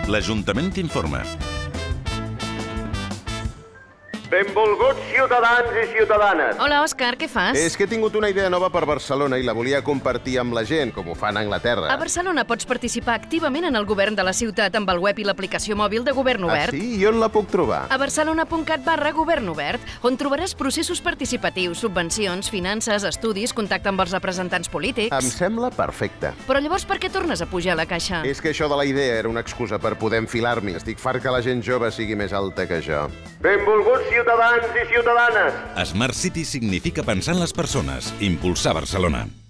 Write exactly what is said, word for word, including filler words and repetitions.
l'Ajuntament t'informa. Benvolguts ciutadans i ciutadanes. Hola, Òscar, què fas? És que he tingut una idea nova per Barcelona i la volia compartir amb la gent, com ho fan a Anglaterra. A Barcelona pots participar activament en el govern de la ciutat amb el web i l'aplicació mòbil de Govern Obert. Ah, sí? I on la puc trobar? A barcelona punt cat barra govern obert, on trobaràs processos participatius, subvencions, finances, estudis, contacte amb els representants polítics... Em sembla perfecte. Però llavors per què tornes a pujar a la caixa? És que això de la idea era una excusa per poder enfilar-m'hi. Estic fart que la gent jove sigui més alta que jo. Benvolguts ciutadans i ciutadanes. Smart City significa pensar en les persones, impulsar Barcelona.